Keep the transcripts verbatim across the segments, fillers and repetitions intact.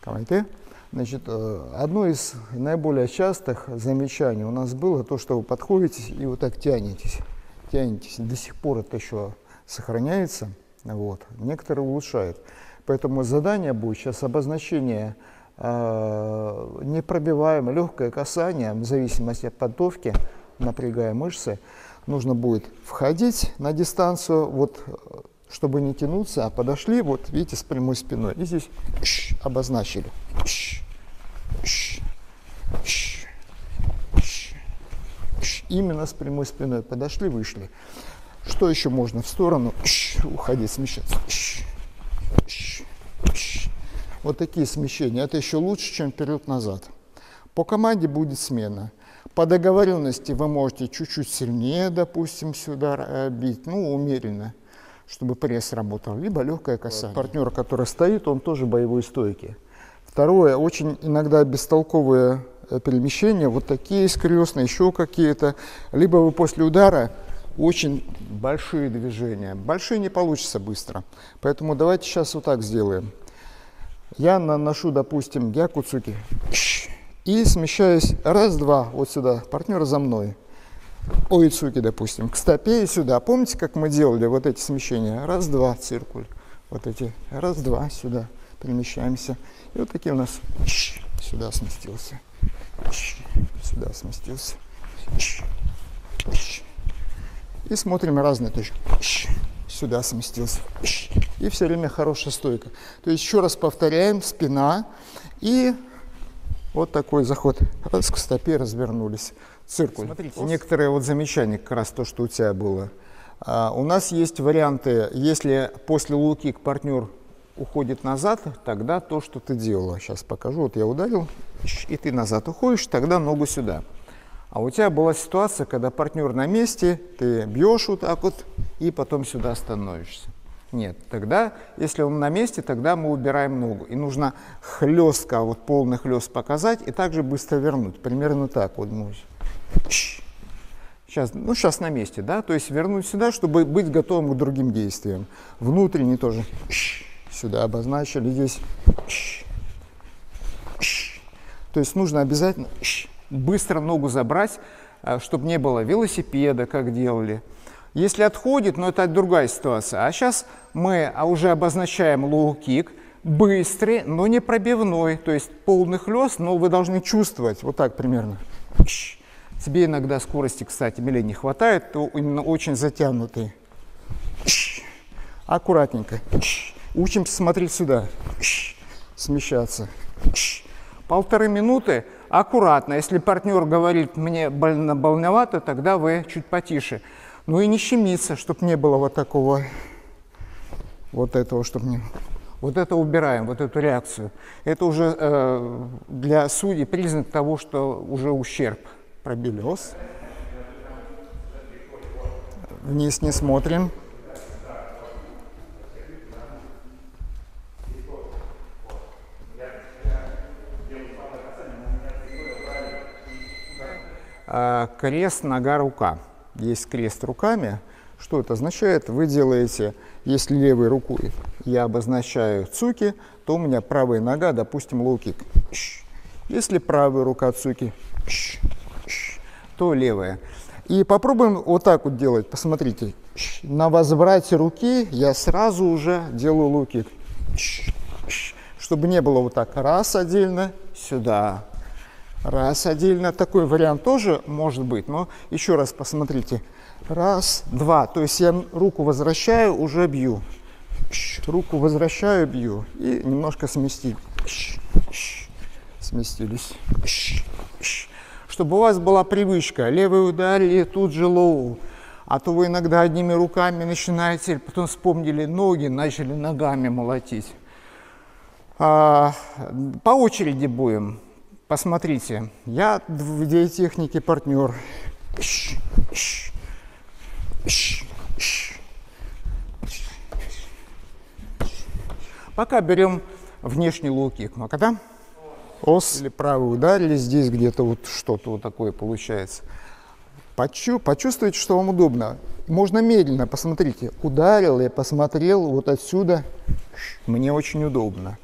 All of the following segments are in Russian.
Значит, одно из наиболее частых замечаний у нас было то, что вы подходите и вот так тянетесь, тянетесь. До сих пор это еще сохраняется, вот. Некоторые улучшают. Поэтому задание будет сейчас обозначение э, непробиваемое, легкое касание, в зависимости от подготовки, напрягая мышцы. Нужно будет входить на дистанцию, вот, чтобы не тянуться, а подошли, вот видите, с прямой спиной. И здесь обозначили. Именно с прямой спиной подошли, вышли. Что еще можно? В сторону уходить, смещаться. Вот такие смещения. Это еще лучше, чем вперед-назад. По команде будет смена. По договоренности вы можете чуть-чуть сильнее, допустим, сюда бить, ну, умеренно, чтобы пресс работал, либо легкое касание. Партнер, который стоит, он тоже боевой стойки. Второе, очень иногда бестолковые перемещения, вот такие скрестные, еще какие-то. Либо вы после удара очень большие движения. Большие не получится быстро. Поэтому давайте сейчас вот так сделаем. Я наношу, допустим, гякуцуки и смещаюсь раз-два вот сюда. Партнер за мной. Оицуки, допустим, к стопе и сюда. Помните, как мы делали вот эти смещения? Раз-два, циркуль. Вот эти. Раз-два, сюда. Перемещаемся. И вот такие у нас. Сюда сместился. Сюда сместился. И смотрим разные точки. Сюда сместился. И все время хорошая стойка. То есть еще раз повторяем. Спина. И вот такой заход. Раз к стопе развернулись. Циркуль. Смотрите, некоторые вот замечания, как раз то, что у тебя было. А, у нас есть варианты, если после лоу-кик партнер уходит назад, тогда то, что ты делала. Сейчас покажу. Вот я ударил, и ты назад уходишь, тогда ногу сюда. А у тебя была ситуация, когда партнер на месте, ты бьешь вот так вот, и потом сюда становишься. Нет, тогда, если он на месте, тогда мы убираем ногу. И нужно хлестко, вот полный хлест показать, и также быстро вернуть. Примерно так вот. Сейчас, ну, сейчас на месте, да, то есть вернуть сюда, чтобы быть готовым к другим действиям. Внутренний тоже сюда обозначили, здесь. То есть нужно обязательно быстро ногу забрать, чтобы не было велосипеда, как делали. Если отходит, но это другая ситуация. А сейчас мы уже обозначаем лоу-кик, быстрый, но не пробивной, то есть полный хлест, но вы должны чувствовать, вот так примерно. Тебе иногда скорости, кстати, милей не хватает, то именно очень затянутый. Аккуратненько. Учимся смотреть сюда. Смещаться. Полторы минуты. Аккуратно. Если партнер говорит, мне больно, больновато, тогда вы чуть потише. Ну и не щемиться, чтобы не было вот такого, вот этого, чтобы не... Вот это убираем, вот эту реакцию. Это уже э, для судей признак того, что уже ущерб. Пробили ос. Вниз не смотрим. А, крест, нога, рука. Есть крест руками. Что это означает? Вы делаете, если левой рукой я обозначаю цуки, то у меня правая нога, допустим, лоу-кик. Если правая рука цуки, то левая. И попробуем вот так вот делать. Посмотрите. На возврате руки я сразу уже делаю лоу-кик. Чтобы не было вот так. Раз отдельно, сюда. Раз отдельно. Такой вариант тоже может быть. Но еще раз посмотрите. Раз, два. То есть я руку возвращаю, уже бью. Руку возвращаю, бью. И немножко сместить. Сместились. Чтобы у вас была привычка. Левый ударили, тут же лоу. А то вы иногда одними руками начинаете, потом вспомнили ноги, начали ногами молотить. А, по очереди будем. Посмотрите. Я в идеотехнике партнер. Пока берем внешний лоу-кик. Ну, когда? Ос или правый ударили, здесь где-то вот что-то вот такое получается. Почу, почувствуйте, что вам удобно. Можно медленно, посмотрите. Ударил, я посмотрел вот отсюда. Мне очень удобно.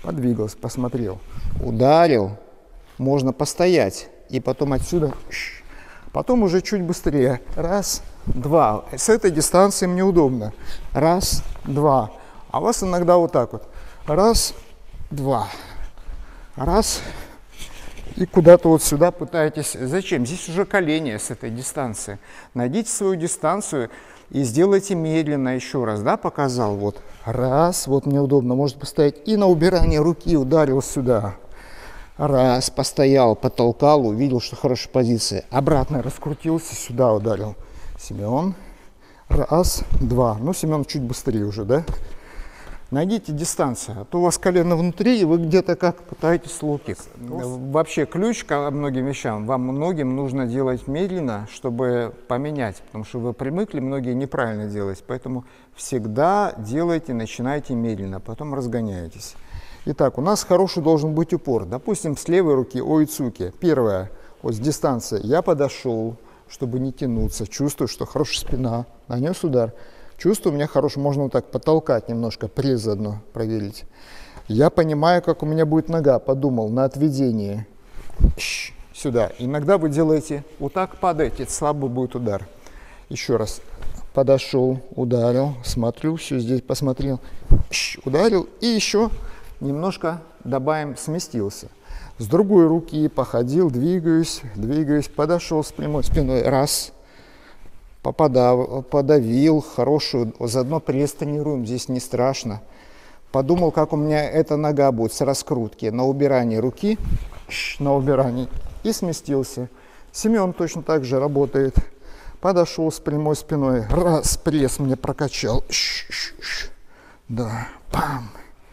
подвигался, посмотрел, ударил, можно постоять, и потом отсюда, потом уже чуть быстрее, раз, два. С этой дистанции мне удобно, раз, два. А у вас иногда вот так вот, раз, два, раз, и куда-то вот сюда пытаетесь. Зачем? Здесь уже колени с этой дистанции. Найдите свою дистанцию и сделайте медленно еще раз, да, показал, вот, раз, вот мне удобно, может поставить, и на убирание руки ударил сюда, раз, постоял, потолкал, увидел, что хорошая позиция, обратно раскрутился, сюда ударил, Семен, раз, два, ну, Семен чуть быстрее уже, да, найдите дистанцию, а то у вас колено внутри, и вы где-то как пытаетесь лоу-кик. Вообще ключ ко многим вещам, вам многим нужно делать медленно, чтобы поменять, потому что вы привыкли, многие неправильно делать, поэтому всегда делайте, начинайте медленно, потом разгоняетесь. Итак, у нас хороший должен быть упор, допустим, с левой руки ойцуки. Первое, вот с дистанции я подошел, чтобы не тянуться, чувствую, что хорошая спина, нанес удар. Чувствую, у меня хороший, можно вот так потолкать немножко, пресс заодно проверить. Я понимаю, как у меня будет нога, подумал, на отведении. Сюда. Иногда вы делаете вот так, падаете, слабый будет удар. Еще раз. Подошел, ударил, смотрю, все здесь посмотрел, ударил. И еще немножко добавим, сместился. С другой руки походил, двигаюсь, двигаюсь, подошел с прямой спиной, раз. Попадал, подавил, хорошую, заодно пресс тренируем, здесь не страшно. Подумал, как у меня эта нога будет с раскрутки, на убирании руки, на убирании, и сместился. Семен точно так же работает. Подошел с прямой спиной, раз, пресс мне прокачал, да, пам.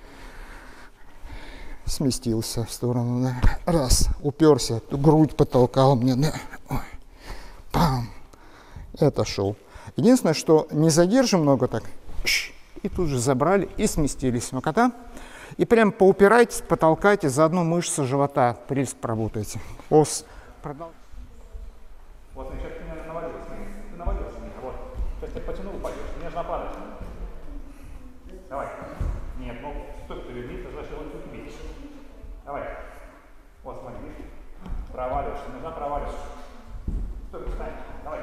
Сместился в сторону, да, раз, уперся, грудь потолкал мне, да, пам. Это шел. Единственное, что не задержим много так, и тут же забрали и сместились. Макота. И прям поупирайтесь, потолкайте, заодно мышцы живота, пресс поработайте. Ос. Продал. Вот, сейчас ты меня навалился. Ты навалился меня. Вот. Сейчас ты потянул, упадешь. Ты меня же нападаешь. Давай. Нет, ну, стой, ты верни, ты значит, вот тут видишь. Давай. Вот, смотри, видишь? Проваливаешься, нужно проваливаешься. Стой, встань. Давай.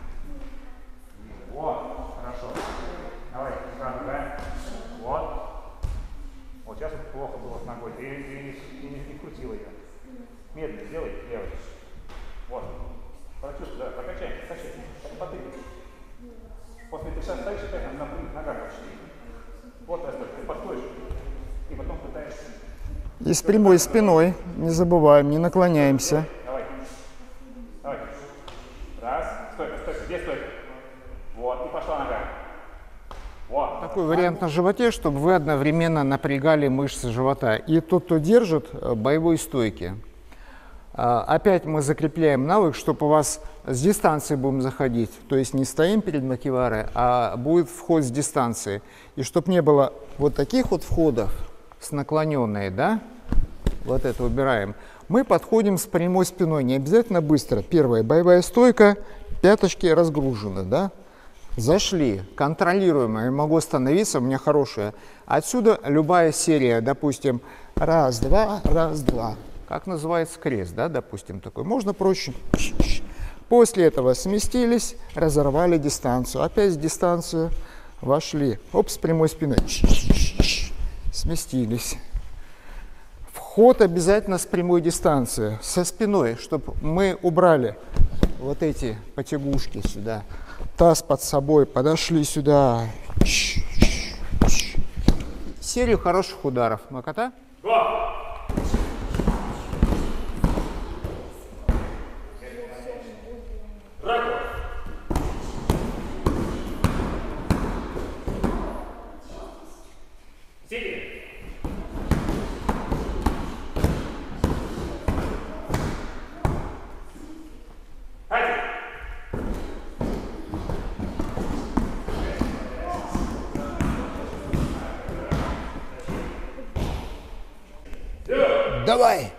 Вот, хорошо. Давай, сразу, да? Вот. Вот сейчас это плохо было с ногой. Ты, ты, ты не, не крутил ее. Медленно сделай, левый. Вот. Прочувствуй, да, прокачай, прокачай. Потыкай. После ты сейчас стоишь, опять на ногах почти. Вот, Растер, ты подходишь. И потом пытаешься. И с прямой спиной, не забываем, не наклоняемся. Давай. Давай. Раз. Стой, стой, где стой? Вот, и пошла нога. Вот. Такой вариант на животе, чтобы вы одновременно напрягали мышцы живота. И тот, кто держит, боевой стойки. Опять мы закрепляем навык, чтобы у вас с дистанции будем заходить. То есть не стоим перед макиварой, а будет вход с дистанции. И чтобы не было вот таких вот входов с наклоненной, да, вот это убираем. Мы подходим с прямой спиной, не обязательно быстро. Первая боевая стойка, пяточки разгружены, да. Зашли, контролируемо, я могу остановиться, у меня хорошая. Отсюда любая серия, допустим, раз, два, раз, два. Как называется крест, да, допустим, такой. Можно проще. После этого сместились, разорвали дистанцию. Опять дистанцию, вошли. Оп, с прямой спиной. Сместились. Вход обязательно с прямой дистанции, со спиной, чтобы мы убрали вот эти потягушки сюда. Таз под собой, подошли сюда. Серию хороших ударов. Макота? Давай!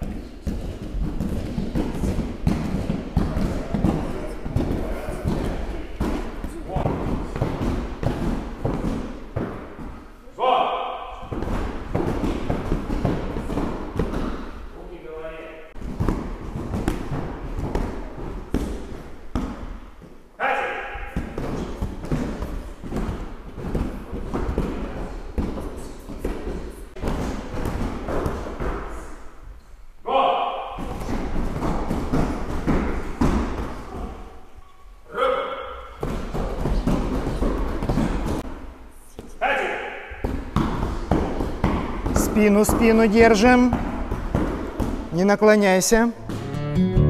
Спину, спину держим. Не наклоняйся.